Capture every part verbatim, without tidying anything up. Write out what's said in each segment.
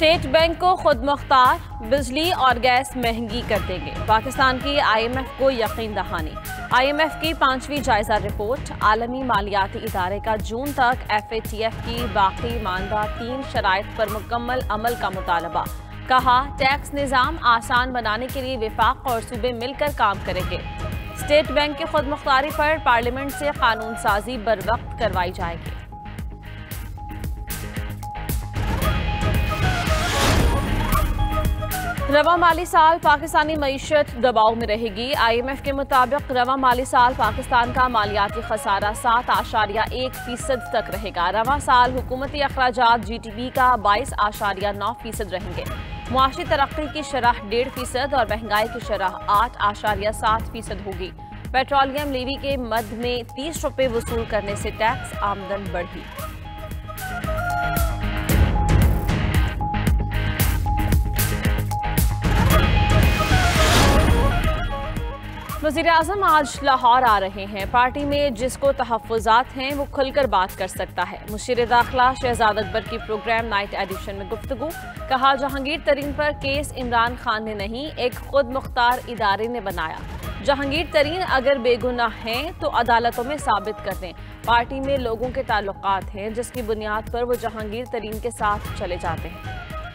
State bank को खुद मुख्तार, बिजली और गैस महंगी कर देंगे। पाकिस्तान की आईएमएफ को यकीन दहानी। आईएमएफ की पांचवी जायजा रिपोर्ट, आलमी मालियाती इदारे का जून तक एफएटीएफ की बाकी मानदा तीन शराइत पर मुकम्मल अमल का मुतालबा। कहा, टैक्स निज़ाम आसान बनाने के लिए विफाक और सूबे मिलकर काम करेंगे। स्टेट बैंक की खुद मुख्तारी पर पार्लियामेंट से कानून साजी बर वक्त करवाई जाएगी। रवा माली साल पाकिस्तानी मईशत दबाव में रहेगी। आईएमएफ के मुताबिक रवा माली साल पाकिस्तान का मालियाती खसारा सात आशारिया एक फीसद तक रहेगा। रवा साल हुकूमती अखराजात जी टी पी का बाईस आशारिया नौ फीसद रहेंगे। मुआशी तरक्की की शरह डेढ़ फीसद और महंगाई की शरह आठ आशारिया सात फीसद होगी। पेट्रोलियम लेवी के मद में तीस रुपये वसूल करने से टैक्स आमदन बढ़ी। वज़ीर आज़म आज लाहौर आ रहे हैं। पार्टी में जिसको तहफ़्फ़ुज़ात हैं वो खुलकर बात कर सकता है। मुशीर दाखिला शहजाद अकबर की प्रोग्राम नाइट एडिशन में गुफ्तगू। कहा, जहांगीर तरीन पर केस इमरान खान ने नहीं, एक खुद मुख्तार इदारे ने बनाया। जहांगीर तरीन अगर बेगुनाह हैं तो अदालतों में साबित कर दें। पार्टी में लोगों के ताल्लुकात हैं जिसकी बुनियाद पर वो जहांगीर तरीन के साथ चले जाते हैं।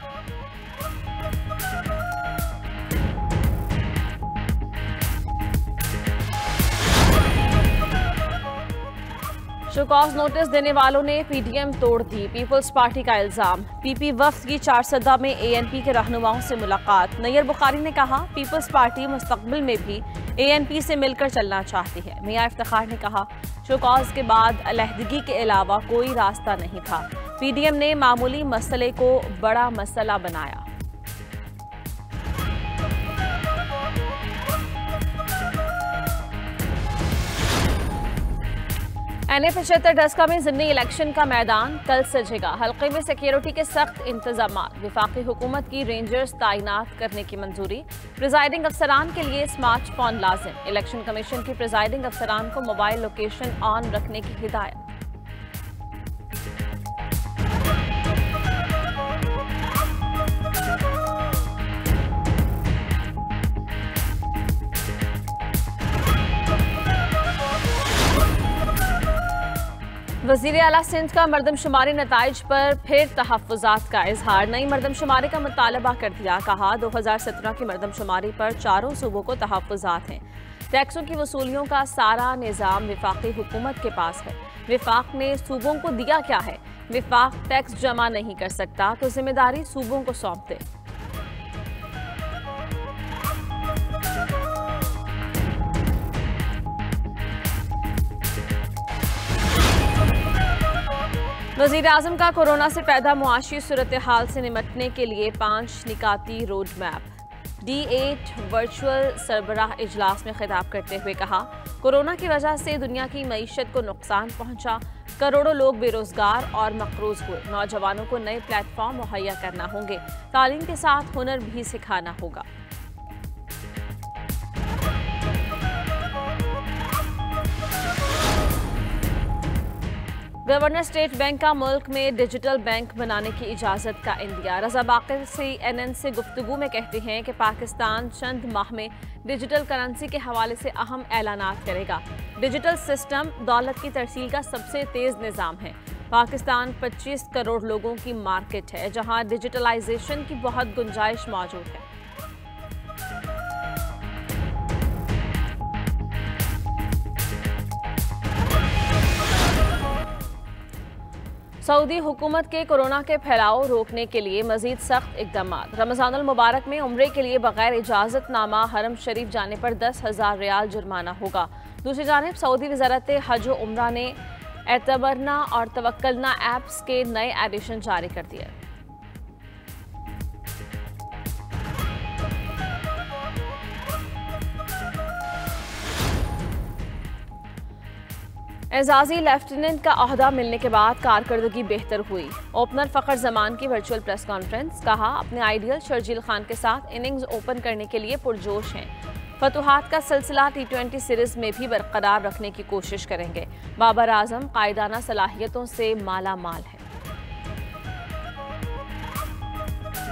शोकॉज नोटिस देने वालों ने पीडीएम तोड़ दी, पीपल्स पार्टी का इल्जाम। पीपी वफ्द की चारसदा में एएनपी के रहनुमाओं से मुलाकात। नैयर बुखारी ने कहा, पीपल्स पार्टी मुस्तकबिल में भी एएनपी से मिलकर चलना चाहती है। मियां इफ्तिखार ने कहा, शोकॉज के बाद अलहदगी के अलावा कोई रास्ता नहीं था। पीडीएम ने मामूली मसले को बड़ा मसला बनाया। एनए पचहत्तर डस्का में ज़िमनी इलेक्शन का मैदान कल सजेगा। हल्के में सिक्योरिटी के सख्त इंतजाम। विफाकी हुकूमत की रेंजर्स तैनात करने की मंजूरी। प्रिजाइडिंग अफसरान के लिए स्मार्टफोन लाजिम। इलेक्शन कमीशन की प्रिजाइडिंग अफसरान को मोबाइल लोकेशन ऑन रखने की हिदायत। वज़ीर आला सिंध का मरदमशुमारी नताइज पर फिर तहफ़्फ़ुज़ात का इजहार। नई मरदमशुमारी का मुतालबा कर दिया। कहा, दो हज़ार सत्रह की मरदमशुमारी पर चारों सूबों को तहफ़्फ़ुज़ात हैं। टैक्सों की वसूलियों का सारा निज़ाम विफाकी हुकूमत के पास है। विफाक ने सूबों को दिया क्या है? विफाक टैक्स जमा नहीं कर सकता तो जिम्मेदारी सूबों को सौंप दे। वज़ीर आज़म का कोरोना से पैदा मुआशी सूरत हाल से निपटने के लिए पांच निकाती road map. D eight virtual सरबराह इजलास में खिताब करते हुए कहा, कोरोना की वजह से दुनिया की मईशत को नुकसान पहुंचा। करोड़ों लोग बेरोजगार और मकरूज हुए। नौजवानों को नए प्लेटफॉर्म मुहैया करना होंगे। तालीम के साथ हुनर भी सिखाना होगा। गवर्नर स्टेट बैंक का मुल्क में डिजिटल बैंक बनाने की इजाज़त का इंदिया। Raza Baqar C N N से गुफ्तगू में कहते हैं कि पाकिस्तान चंद माह में डिजिटल करेंसी के हवाले से अहम ऐलानात करेगा। डिजिटल सिस्टम दौलत की तरसील का सबसे तेज़ निज़ाम है। पाकिस्तान पच्चीस करोड़ लोगों की मार्केट है जहां डिजिटलाइजेशन की बहुत गुंजाइश मौजूद है। सऊदी हुकूमत के कोरोना के फैलाव रोकने के लिए मजीद सख्त इकदाम। रमज़ानुल मुबारक में उम्रे के लिए बगैर इजाज़तनामा हरम शरीफ जाने पर दस हज़ार रियाल जुर्माना होगा। दूसरी जानिब सऊदी वज़ारत हज व उम्रा ने एतबरना और तवक्कलना ऐप्स के नए एडिशन जारी कर दिए। एजाजी लेफ्टिनेंट का ओहदा मिलने के बाद कारकर्दगी बेहतर हुई। ओपनर फ़खर जमान की वर्चुअल प्रेस कॉन्फ्रेंस। कहा, अपने आइडियल शर्जील खान के साथ इनिंग्स ओपन करने के लिए पुरजोश हैं। फतुहात का सिलसिला टी ट्वेंटी सीरीज में भी बरकरार रखने की कोशिश करेंगे। बाबर आजम कायदाना सलाहियतों से माला माल है।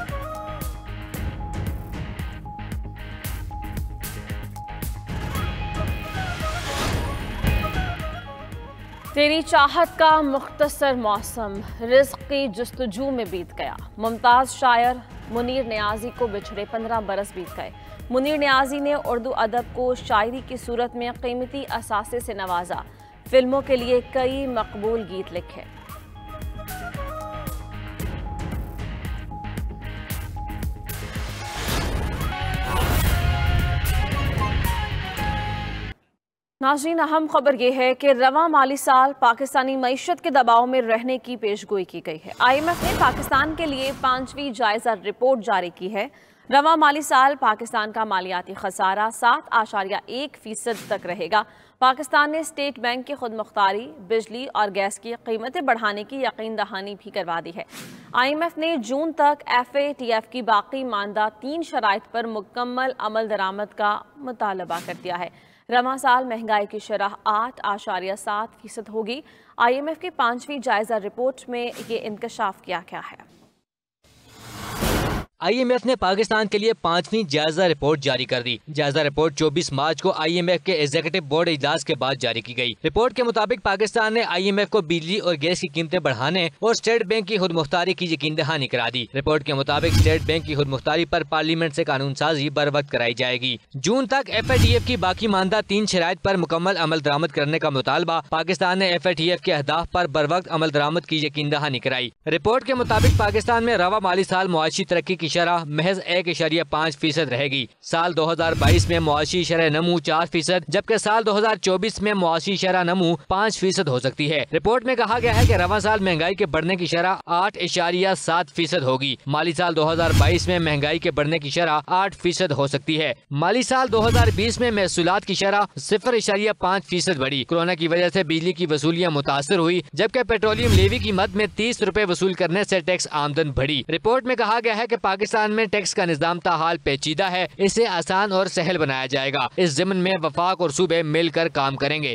तेरी चाहत का मुख्तसर मौसम रिज़्क़ की जस्तजू में बीत गया। मुमताज़ शायर मुनीर नियाज़ी को बिछड़े पंद्रह बरस बीत गए। मुनीर नियाज़ी ने उर्दू अदब को शायरी की सूरत में कीमती असासे से नवाजा। फिल्मों के लिए कई मकबूल गीत लिखे। नाज़रीन, अहम खबर यह है कि रवा माली साल पाकिस्तानी मईशत के दबाव में रहने की पेशगोई की गई है। आई एम एफ ने पाकिस्तान के लिए पांचवी जायजा रिपोर्ट जारी की है। रवा माली साल पाकिस्तान का मालियाती खसारा सात आशारिया एक फीसद तक रहेगा। पाकिस्तान ने स्टेट बैंक की खुद मुख्तारी, बिजली और गैस की कीमतें बढ़ाने की यकीन दहानी भी करवा दी है। आई एम एफ ने जून तक एफ ए टी एफ की बाकी मानदा तीन शराइत पर मुकम्मल अमल दरामद का मुतालबा कर दिया है। रवा साल महंगाई की शरह आठ आशारिया सात फीसद होगी। आई एम एफ की पांचवी जायजा रिपोर्ट में ये इंकशाफ किया गया है। आई एम एफ ने पाकिस्तान के लिए पांचवी जायजा रिपोर्ट जारी कर दी। जायजा रिपोर्ट चौबीस मार्च को आई एम एफ के एग्जीक्यूटिव बोर्ड इजलास के बाद जारी की गई। रिपोर्ट के मुताबिक पाकिस्तान ने आई एम एफ को बिजली और गैस की कीमतें बढ़ाने और स्टेट बैंक की खुद मुख्तारी की यकीन दहानी करा दी। रिपोर्ट के मुताबिक स्टेट बैंक की खुद मुख्तारी पर पार्लियामेंट से कानून साजी बर वक्त कराई जाएगी। जून तक एफ ए टी एफ की बाकी मानदा तीन शराइत पर मुकम्मल अमल दरामद करने का मुतालबा। पाकिस्तान ने एफ ए टी एफ के अहदाफ पर बर वक्त अमल दरामद की यकीन दहानी कराई। रिपोर्ट के मुताबिक पाकिस्तान में रवा माली साल मुआशी तरक्की की शरह महज एक इशारिया पाँच फीसद रहेगी। साल दो हजार बाईस में मुआशी शरह नमू चार फीसद जबकि साल दो हजार चौबीस में मुआशी शरह नमू पाँच फीसद हो सकती है। रिपोर्ट में कहा गया है कि रवा साल महंगाई के बढ़ने की शरह आठ इशारिया सात फीसद होगी। माली साल दो हजार बाईस में महंगाई के बढ़ने की शरह आठ फीसद हो सकती है। माली साल दो हजार बीस में महसूलात की शरह सिफर इशारिया पाँच फीसद बढ़ी। कोरोना की वजह से बिजली की वसूलियाँ मुतासर हुई जबकि पेट्रोलियम लेवी की मद में तीस रुपए वसूल करने से टैक्स आमदन बढ़ी। रिपोर्ट में कहा गया है कि पाकिस्तान में टैक्स का निजाम ताहाल पेचीदा है, इसे आसान और सहल बनाया जाएगा। इस ज़िम्न में वफाक और सूबे मिलकर काम करेंगे।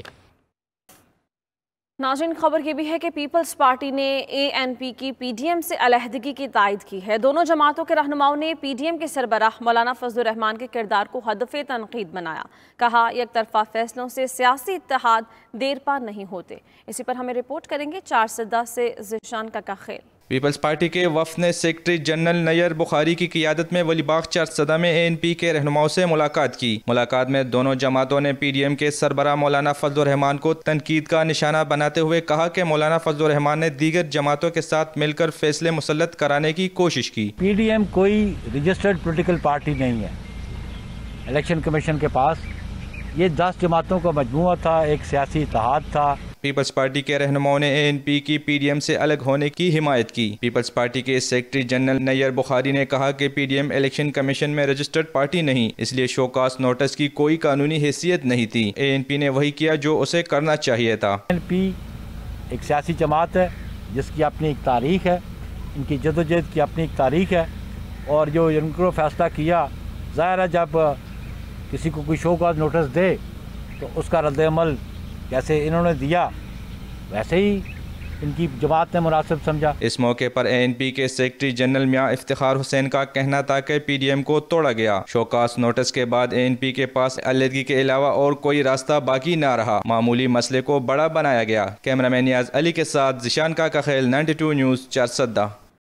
नाज़रीन, खबर ये भी है कि पीपल्स पार्टी ने ए एन पी की पी डी एम से अलहदगी की तायद की है। दोनों जमातों के रहनुमाओं ने पी डी एम के सरबराह मौलाना फजलुर रहमान के किरदार को हदफ़े तनकीद बनाया। कहा, एक तरफा फैसलों से सियासी इत्तेहाद देर पा नहीं होते। इसी पर हमें रिपोर्ट करेंगे चार सदा से ज़िशान का खेल। पीपल्स पार्टी के वफ़द ने सेक्रेटरी जनरल नैयर बुखारी की क़ियादत में वलीबाग चारसदा में ए एन पी के रहनुमाओं से मुलाकात की। मुलाकात में दोनों जमातों ने पी डी एम के सरबराह मौलाना फजलुर रहमान को तनकीद का निशाना बनाते हुए कहा कि मौलाना फजलुर रहमान ने दीगर जमातों के साथ मिलकर फैसले मुसल्लत कराने की कोशिश की। पी डी एम कोई रजिस्टर्ड पोलिटिकल पार्टी नहीं है। इलेक्शन कमीशन के पास ये दस जमातों का मजमूआ था, एक सियासी इत्तेहाद था। पीपल्स पार्टी के रहनुमाओं ने ए एन पी की पी डी एम से अलग होने की हिमायत की। पीपल्स पार्टी के सेक्रेटरी जनरल नैयर बुखारी ने कहा कि P D M election commission में रजिस्टर्ड पार्टी नहीं, इसलिए शोकास नोटिस की कोई कानूनी हैसियत नहीं थी। ए एन पी ने वही किया जो उसे करना चाहिए था। ए एन पी एक सियासी जमात है जिसकी अपनी एक तारीख है, इनकी जदोजहद की अपनी एक तारीख है और जो इनको फैसला किया, ज़ाहिर है जब किसी को कोई शोकास नोटिस दे तो उसका रद्द-ए-अमल जैसे इन्होंने दिया वैसे ही इनकी जमात ने मुनासिब समझा। इस मौके पर ए एन पी के सेक्रेटरी जनरल मियां इफ्तिखार हुसैन का कहना था कि पी डी एम को तोड़ा गया। शोकास नोटिस के बाद ए एन पी के पास अलहदगी के अलावा और कोई रास्ता बाकी ना रहा। मामूली मसले को बड़ा बनाया गया। कैमरामैन नियाज अली के साथ ज़िशान का खेल नाइन्टी टू न्यूज़ चारसदा।